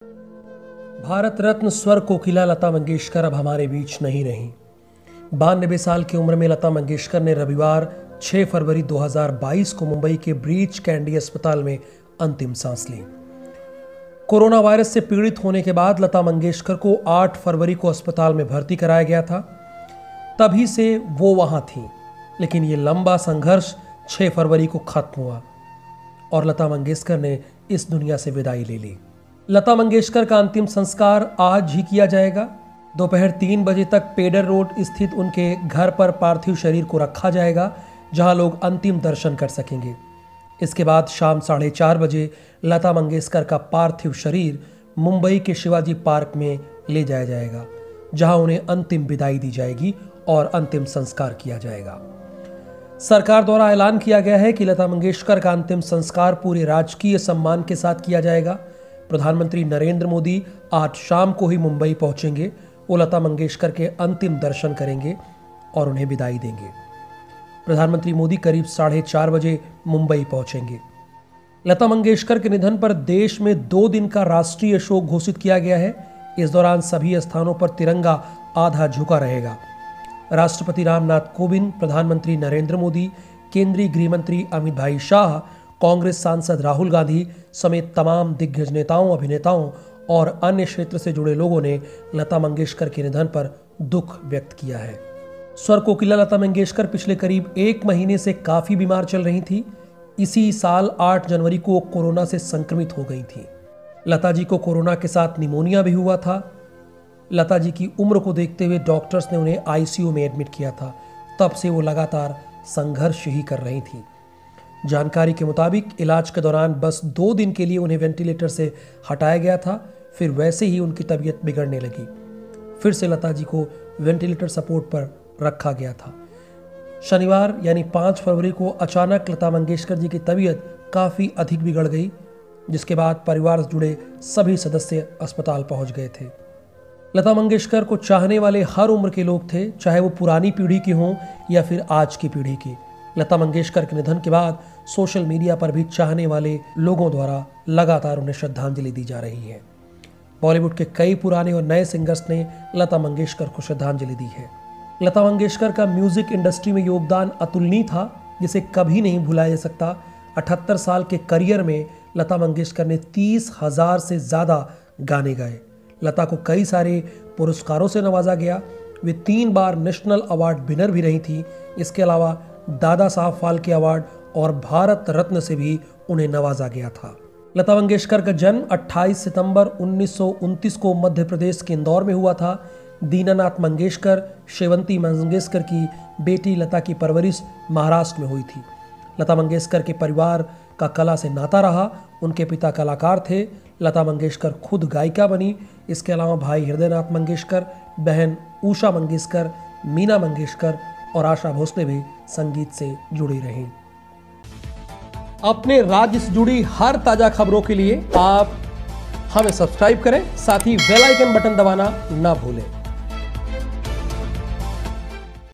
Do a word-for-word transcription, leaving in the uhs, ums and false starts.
भारत रत्न स्वर कोकिला लता मंगेशकर अब हमारे बीच नहीं रहीं। बानबे साल की उम्र में लता मंगेशकर ने रविवार छह फरवरी दो हज़ार बाईस को मुंबई के ब्रीच कैंडी अस्पताल में अंतिम सांस ली। कोरोना वायरस से पीड़ित होने के बाद लता मंगेशकर को आठ फरवरी को अस्पताल में भर्ती कराया गया था। तभी से वो वहां थी, लेकिन ये लंबा संघर्ष छह फरवरी को खत्म हुआ और लता मंगेशकर ने इस दुनिया से विदाई ले ली। लता मंगेशकर का अंतिम संस्कार आज ही किया जाएगा। दोपहर तीन बजे तक पेडर रोड स्थित उनके घर पर पार्थिव शरीर को रखा जाएगा, जहां लोग अंतिम दर्शन कर सकेंगे। इसके बाद शाम साढ़े चार बजे लता मंगेशकर का पार्थिव शरीर मुंबई के शिवाजी पार्क में ले जाया जाएगा, जहां उन्हें अंतिम विदाई दी जाएगी और अंतिम संस्कार किया जाएगा। सरकार द्वारा ऐलान किया गया है कि लता मंगेशकर का अंतिम संस्कार पूरे राजकीय सम्मान के साथ किया जाएगा। प्रधानमंत्री नरेंद्र मोदी आज शाम को ही मुंबई पहुंचेंगे। वो लता मंगेशकर के अंतिम दर्शन करेंगे और उन्हें विदाई देंगे। प्रधानमंत्री मोदी करीब साढ़े चार बजे मुंबई पहुंचेंगे। लता मंगेशकर के निधन पर देश में दो दिन का राष्ट्रीय शोक घोषित किया गया है। इस दौरान सभी स्थानों पर तिरंगा आधा झुका रहेगा। राष्ट्रपति रामनाथ कोविंद, प्रधानमंत्री नरेंद्र मोदी, केंद्रीय गृह मंत्री अमित भाई शाह, कांग्रेस सांसद राहुल गांधी समेत तमाम दिग्गज नेताओं, अभिनेताओं और अन्य क्षेत्र से जुड़े लोगों ने लता मंगेशकर के निधन पर दुख व्यक्त किया है। स्वर कोकिला लता मंगेशकर पिछले करीब एक महीने से काफी बीमार चल रही थी। इसी साल आठ जनवरी को कोरोना से संक्रमित हो गई थी। लता जी को कोरोना के साथ निमोनिया भी हुआ था। लता जी की उम्र को देखते हुए डॉक्टर्स ने उन्हें आईसीयू में एडमिट किया था। तब से वो लगातार संघर्ष ही कर रही थी। जानकारी के मुताबिक इलाज के दौरान बस दो दिन के लिए उन्हें वेंटिलेटर से हटाया गया था। फिर वैसे ही उनकी तबीयत बिगड़ने लगी। फिर से लता जी को वेंटिलेटर सपोर्ट पर रखा गया था। शनिवार यानी पाँच फरवरी को अचानक लता मंगेशकर जी की तबीयत काफ़ी अधिक बिगड़ गई, जिसके बाद परिवार से जुड़े सभी सदस्य अस्पताल पहुंच गए थे। लता मंगेशकर को चाहने वाले हर उम्र के लोग थे, चाहे वो पुरानी पीढ़ी के हों या फिर आज की पीढ़ी के। लता मंगेशकर के निधन के बाद सोशल मीडिया पर भी चाहने वाले लोगों द्वारा लगातार उन्हें श्रद्धांजलि दी जा रही है। बॉलीवुड के कई पुराने और नए सिंगर्स ने लता मंगेशकर को श्रद्धांजलि दी है। लता मंगेशकर का म्यूजिक इंडस्ट्री में योगदान अतुलनीय था, जिसे कभी नहीं भुलाया जा सकता। अठहत्तर साल के करियर में लता मंगेशकर ने तीस हजार से ज्यादा गाने गाए। लता को कई सारे पुरस्कारों से नवाजा गया। वे तीन बार नेशनल अवार्ड विनर भी रही थी। इसके अलावा दादा साहब फाल्के अवार्ड और भारत रत्न से भी उन्हें नवाजा गया था। लता मंगेशकर का जन्म अट्ठाईस सितंबर उन्नीस सौ उनतीस को मध्य प्रदेश के इंदौर में हुआ था। दीनानाथ मंगेशकर, शेवंती मंगेशकर की बेटी लता की परवरिश महाराष्ट्र में हुई थी। लता मंगेशकर के परिवार का कला से नाता रहा। उनके पिता कलाकार थे। लता मंगेशकर खुद गायिका बनी। इसके अलावा भाई हृदयनाथ मंगेशकर, बहन उषा मंगेशकर, मीना मंगेशकर और आशा भोसले भी संगीत से जुड़ी रहीं। अपने राज्य से जुड़ी हर ताजा खबरों के लिए आप हमें सब्सक्राइब करें, साथ ही बेल आइकन बटन दबाना ना भूलें।